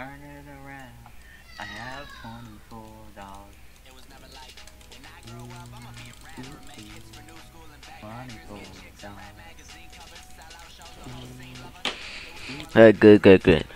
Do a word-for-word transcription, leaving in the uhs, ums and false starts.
turn it around. I have twenty-four dollars. It was never like when I grow up, I'ma be a rapper, make hits for new school and bang magazine chicks and rap magazine covers, sell out shows, the whole scene lover. Uh, good, good, good.